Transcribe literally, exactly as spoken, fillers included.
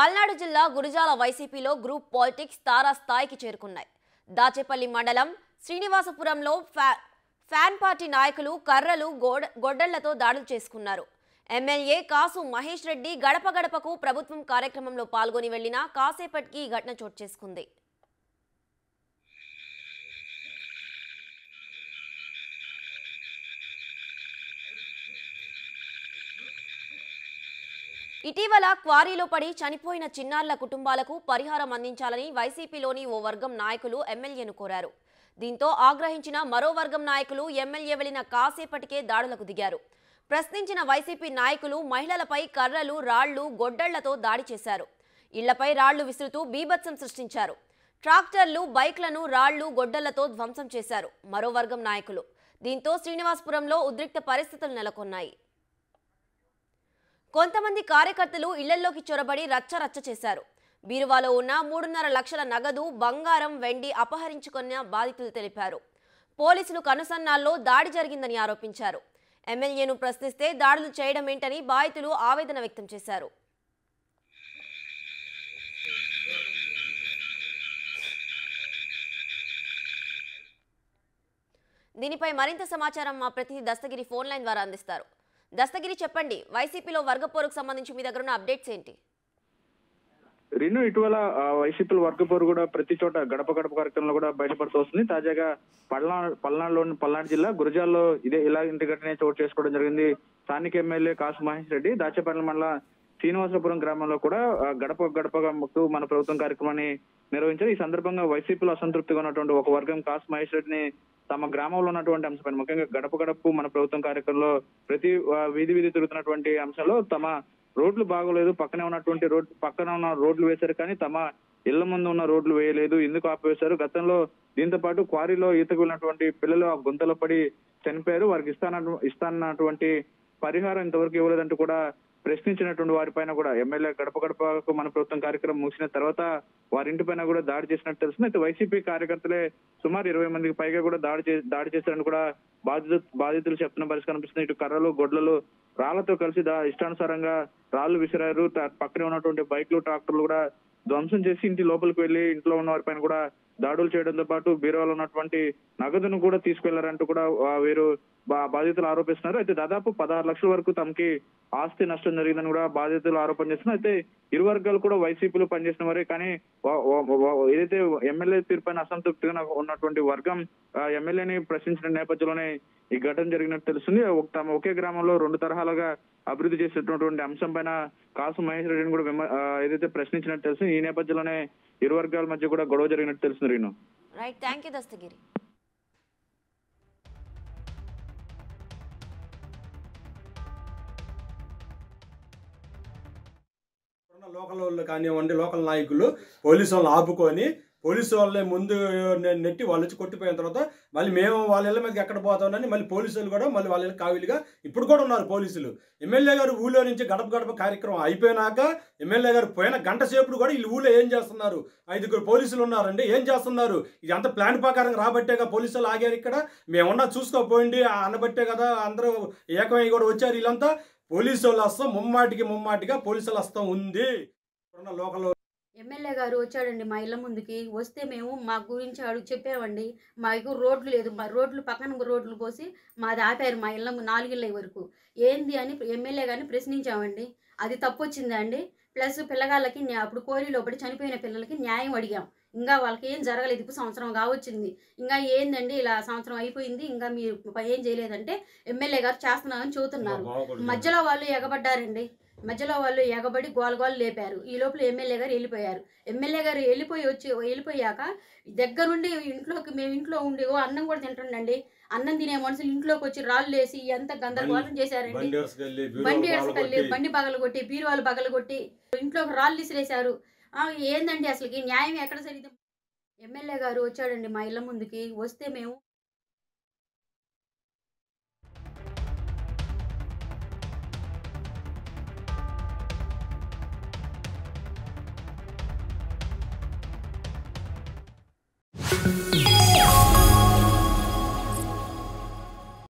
పల్నాడు జిల్లా గురజాల వైసీపీలో group politics తారా స్థాయికి చేరుకున్నాయి. దాచేపల్లి మండలం శ్రీనివాసపురంలో ఫ్యాన్ పార్టీ నాయకులు కర్రలు గొడ్డళ్లతో దాడులు చేసుకున్నారు. ఎమ్మెల్యే కాసు మహేష్ రెడ్డి గడప గడపకు ప్రభుత్వం కార్యక్రమంలో పాల్గొని వెళ్లిన కాసేపటికి ఈ ఘటన చోటు చేసుకుంది. ఇటీవల క్వారీలో పడి చనిపోయిన చిన్నారుల కుటుంబాలకు పరిహారం అందించాలని వైసీపీలోని ఓ వర్గం నాయకులు ఎమ్మెల్యేను కోరారు. దీంతో ఆగ్రహించిన మరో వర్గం నాయకులు ఎమ్మెల్యే వెళ్లిన కాసేపటికే దాడులకు దిగారు. ప్రశ్నించిన వైసీపీ నాయకులు మహిళలపై కర్రలు, రాళ్లు, గొడ్డళ్లతో దాడి చేశారు. ఇళ్లపై రాళ్లు విసురుతూ బీభత్సం సృష్టించారు. ట్రాక్టర్లు, బైక్లను రాళ్లు, గొడ్డళ్లతో ధ్వంసం చేశారు మరో వర్గం నాయకులు. దీంతో శ్రీనివాసపురంలో ఉద్రిక్త పరిస్థితులు నెలకొన్నాయి. కొంతమంది కార్యకర్తలు ఇళ్లలోకి చొరబడి రచ్చరచ్చ చేశారు. బీరువాలో ఉన్న మూడున్నర లక్షల నగదు, బంగారం, వెండి అపహరించుకున్న బాధితులు తెలిపారు. పోలీసులు కనుసన్నాల్లో దాడి జరిగిందని ఆరోపించారు. ఎమ్మెల్యేను ప్రశ్నిస్తే దాడులు చేయడం ఏంటని బాధితులు ఆవేదన వ్యక్తం చేశారు. దీనిపై మరింత సమాచారం మా ప్రతినిధి దస్తగిరి ఫోన్ లైన్ ద్వారా అందిస్తారు. దస్తగిరి, చెప్పండి, వైసీపీలో వర్గపోరుకు సంబంధించి మీ దగ్గర ఉన్న అప్డేట్స్ ఏంటి? రీను, ఇటీవల వైసీపీలో వర్గపోరు కూడా ప్రతి చోట గడప గడప కార్యక్రమంలో కూడా బయటపడుతూ వస్తుంది. తాజాగా పల్నాడు పల్నాడులోని పల్నాడు జిల్లా గురజాల్లో ఇదే ఇలా ఇంటి ఘటనే చోటు చేసుకోవడం జరిగింది. స్థానిక ఎమ్మెల్యే కాసు మహేష్ రెడ్డి దాచేపల్లి మండల శ్రీనివాసపురం గ్రామంలో కూడా గడప గడప మన ప్రభుత్వం కార్యక్రమాన్ని నిర్వహించారు. ఈ సందర్భంగా వైసీపీలో అసంతృప్తిగా ఉన్నటువంటి ఒక వర్గం కాసు మహేష్ రెడ్డిని తమ గ్రామంలో ఉన్నటువంటి అంశం, ముఖ్యంగా గడప గడప మన ప్రభుత్వం కార్యక్రమంలో ప్రతి వీధి వీధి తిరుగుతున్నటువంటి అంశంలో తమ రోడ్లు బాగోలేదు, పక్కనే ఉన్నటువంటి రోడ్ పక్కన ఉన్న రోడ్లు వేశారు, కానీ తమ ఇళ్ల ముందు ఉన్న రోడ్లు వేయలేదు, ఎందుకు ఆపివేశారు? గతంలో దీంతో పాటు క్వారీలో ఈతకు వెళ్ళినటువంటి పిల్లలు ఆ గుంతలో పడి చనిపోయారు, వారికి ఇస్తాన ఇస్తానన్నటువంటి పరిహారం ఇంతవరకు ఇవ్వలేదంటూ కూడా ప్రశ్నించినటువంటి వారిపైన కూడా ఎమ్మెల్యే గడప గడపకు మన ప్రభుత్వం కార్యక్రమం ముగిసిన తర్వాత వారింటి పైన కూడా దాడి చేసినట్టు తెలుస్తుంది. అయితే వైసీపీ కార్యకర్తలే సుమారు ఇరవై మందికి పైగా కూడా దాడి చే దాడి చేశారని కూడా బాధితు బాధితులు చెప్తున్న పరిస్థితి కనిపిస్తుంది. ఇటు కర్రలు, గొడ్లలు, రాళ్లతో కలిసి దా ఇష్టానుసారంగా రాళ్లు విసిరారు. పక్కనే ఉన్నటువంటి బైక్లు, ట్రాక్టర్లు కూడా ధ్వంసం చేసి ఇంటి లోపలికి వెళ్లి ఇంట్లో ఉన్న వారి పైన కూడా దాడులు చేయడంతో పాటు బీరువాలో ఉన్నటువంటి నగదును కూడా తీసుకెళ్లారంటూ కూడా వీరు బాధితులు ఆరోపిస్తున్నారు. అయితే దాదాపు పదహారు లక్షల వరకు తమకి ఆస్తి నష్టం జరిగిందని కూడా బాధితులు ఆరోపణ చేస్తున్నారు. అయితే ఇరు వర్గాలు కూడా వైసీపీలో పనిచేసిన వారే, కానీ ఏదైతే ఎమ్మెల్యే తీర్పైన అసంతృప్తిగా ఉన్నటువంటి వర్గం ఎమ్మెల్యేని ప్రశ్నించిన నేపథ్యంలోనే ఈ ఘటన జరిగినట్టు తెలుస్తుంది. తమ ఒకే గ్రామంలో రెండు తరహాలుగా అభివృద్ధి చేసేటటువంటి అంశం పైన కాసు మహేష్ రెడ్డిని కూడా ఏదైతే ప్రశ్నించినట్టు తెలుస్తుంది. ఈ నేపథ్యంలోనే ఇరు వర్గాల మధ్య కూడా గొడవ జరిగినట్టు తెలుస్తుంది. Reenu, right, thank you Dastagiri. Local వాళ్ళు కానివ్వండి, లోకల్ నాయకులు పోలీసు వాళ్ళని ఆపుకొని పోలీసు వాళ్ళే ముందు నెట్టి వాళ్ళు వచ్చి కొట్టిపోయిన తర్వాత మళ్ళీ మేము వాళ్ళ ఇళ్ళ మీదకి ఎక్కడ పోతామని మళ్ళీ పోలీసులు కూడా మళ్ళీ వాళ్ళ కావిలిగా ఇప్పుడు కూడా ఉన్నారు పోలీసులు. ఎమ్మెల్యే గారు ఊళ్ళో నుంచి గడప గడప కార్యక్రమం అయిపోయినాక ఎమ్మెల్యే గారు పోయిన గంట సేపుడు కూడా వీళ్ళు ఊళ్ళో ఏం చేస్తున్నారు? ఐదుగురు పోలీసులు ఉన్నారండి, ఏం చేస్తున్నారు? ఇది అంత ప్లాన్ ప్రకారం రాబట్టేగా పోలీసులు ఆగారు. ఇక్కడ మేమున్నా చూసుకోపోయింది అనబట్టే కదా అందరూ ఏకమై కూడా వచ్చారు. వీళ్ళంతా పోలీసు వాళ్ళు వస్తాం ముమ్మాటికి ముమ్మాటిగా పోలీసులు వస్తాం ఉంది. లోకల్ ఎమ్మెల్యే గారు వచ్చాడండి మా ఇళ్ళ ముందుకి. వస్తే మేము మా గురించి అడుగు చెప్పామండి. మాకు రోడ్లు లేదు, మా రోడ్లు పక్కన రోడ్లు పోసి మాది ఆపారు మా ఇళ్ళ నాలుగిళ్ళ వరకు. ఏంది అని ఎమ్మెల్యే గారిని ప్రశ్నించామండి. అది తప్పు వచ్చిందా అండి? ప్లస్ పిల్లగాళ్ళకి అప్పుడు కోరిలో పడి చనిపోయిన పిల్లలకి న్యాయం అడిగాం. ఇంకా వాళ్ళకి ఏం జరగలేదు, ఇప్పుడు సంవత్సరం కావచ్చింది. ఇంకా ఏందండి ఇలా సంవత్సరం అయిపోయింది, ఇంకా మీరు ఏం చేయలేదంటే ఎమ్మెల్యే గారు చేస్తున్నామని చెబుతున్నారు. మధ్యలో వాళ్ళు ఎగబడ్డారండి. మధ్యలో వాళ్ళు ఎగబడి గోలగోలు లేపారు. ఈ లోపల ఎమ్మెల్యే గారు వెళ్ళిపోయారు. ఎమ్మెల్యే గారు వెళ్ళిపోయి వచ్చి వెళ్ళిపోయాక దగ్గరుండి ఇంట్లోకి మేము ఇంట్లో ఉండి ఓ అన్నం కూడా తింటుండండి. అన్నం తినే మనుషులు ఇంట్లోకి వచ్చి రాళ్ళు వేసి ఎంత గందరగోళం చేశారండి. బండి ఎడసకెళ్ళి బండి బగలు కొట్టి బీరువాలు బగలు కొట్టి ఇంట్లోకి రాళ్ళు విసిరేశారు. ఏందండి అసలుకి న్యాయం ఎక్కడ సరిగ్గా? ఎమ్మెల్యే గారు వచ్చాడండి మా ఇళ్ళ ముందుకి. వస్తే మేము Thank you.